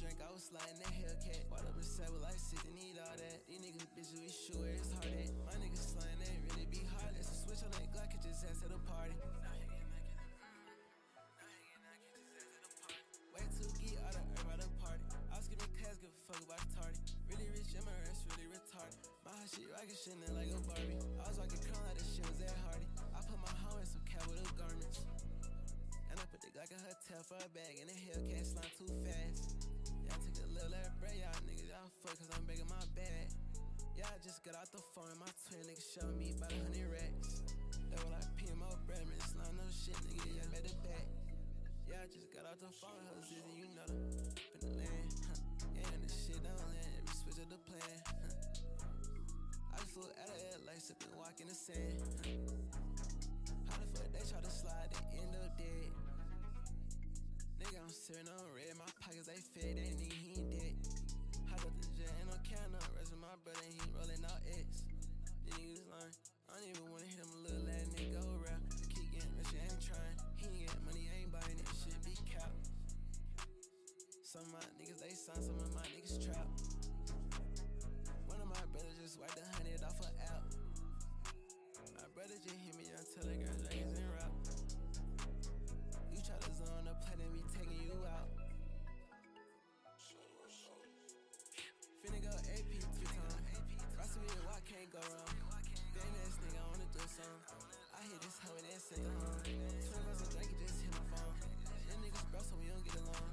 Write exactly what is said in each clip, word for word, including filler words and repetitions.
drink, I was sliding that Hellcat. Bought up a saddle like sick, they need all that. These niggas bitches, we sure it's hard at. My niggas sliding, they ain't really be hard. Let's switch on that Glock, catch his ass at a party. Way too geek, all the herb out the party. I was giving class, give a fuck about the tardy. Really rich, and my rest really retarded. My shit rockin' shit like a Barbie. I was rockin' crown like the shit was that Hardy. I put my hoe in some capital garments. And I put the Glock in her tail for a bag, and the Hellcat slime too fast. Yeah, I took a little let break, y'all niggas, y'all fuck, cause I'm begging my bag. Yeah, I just got out the phone, and my twin niggas showed me about a hundred racks. That was like P M O Bradman, slime no shit, nigga, yeah, better back. Yeah, I just got out the phone, her Zizzy, you know them, up in the land, huh. Yeah, and this shit don't land, every switch of the plan, huh. I just flew out of L A, sippin' walk in the sand, huh. How the fuck they try to slide, they end up dead. Nigga, I'm sippin' on red, my pockets they fed, they nigga, he ain't dead. Hot up the jet, ain't no count up, rest of my brother, he rollin' out X. These niggas lying, I don't even wanna hit him a little ass nigga, go around. Just keep getting rich, I ain't trying. He ain't get money, I ain't buying that shit, be cap. Some of my niggas, they sign, some of my niggas trap. One of my brothers just wiped a hundred off her app. My brother just hit me on Telegram, Dragons and rap. You try to zone the play, then we taking you out. Finna go A P two times. Rossi with why can't go wrong. Damn ass nigga, I wanna do something. I hit this hoe and then sing along. Twin girls and drink, just hit my phone. Them niggas bro, so we don't get along.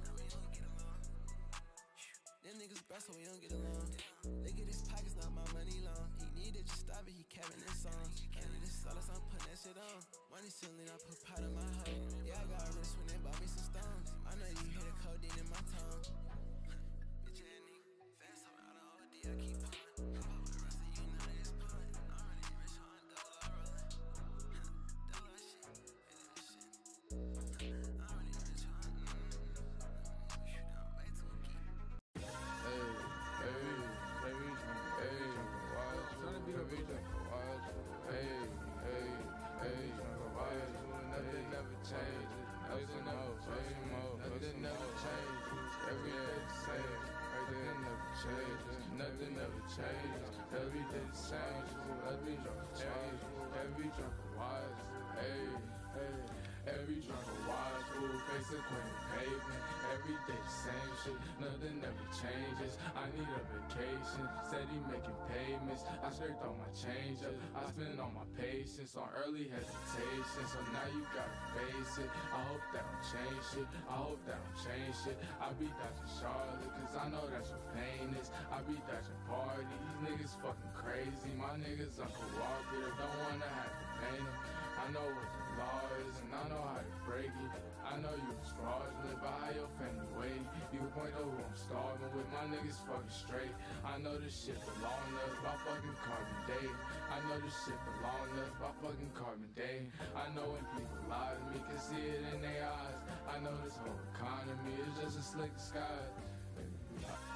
Them niggas bro, so we don't get along. Look at his pockets, not my money long. He needed to stop it, he capping this song. I need this solace, I'm putting that shit on. Money ceiling, I put pot in my hoe. Yeah, I got a wrist when they bought me some stones. I know you hear the codeine in my tongue. Bitch ass nigga, fast on out of O D, I keep pulling. I'm up with Rusty, you know that it's pulling. I'm really rich on double R rolling. Double R shit, is that shit? I'm really rich on, mm, you know, way too geek. Hey, hey, hey, hey, watch, tryna be the bitch, watch, hey, hey, hey, watch, nothing never changes, nothing never changes, nothing never changes, every day the same, nothing never changes, nothing never changes, every day the same, every drunk change, every drunk watch, hey, hey. Every drunk a wise fool, face a queen pavement. Every day the same shit, nothing ever changes. I need a vacation, steady making payments. I scraped all my change up, I spend all my patience on early hesitation. So now you gotta face it. I hope that don't change shit, I hope that don't change shit. I be dodging Charlotte, cause I know that's what pain is. I be dodging party, these niggas fucking crazy. My niggas uncooperative, don't wanna have to paint them. I know what the law is and I know how to break it. I know you was fraudulent, but how your family waiting. You can point over, I'm starving with my niggas fucking straight. I know this shit belong to us by fucking carbon dating. I know this shit belong to us by fucking carbon dating. I know when people lie to me, can see it in their eyes. I know this whole economy is just a slick disguise.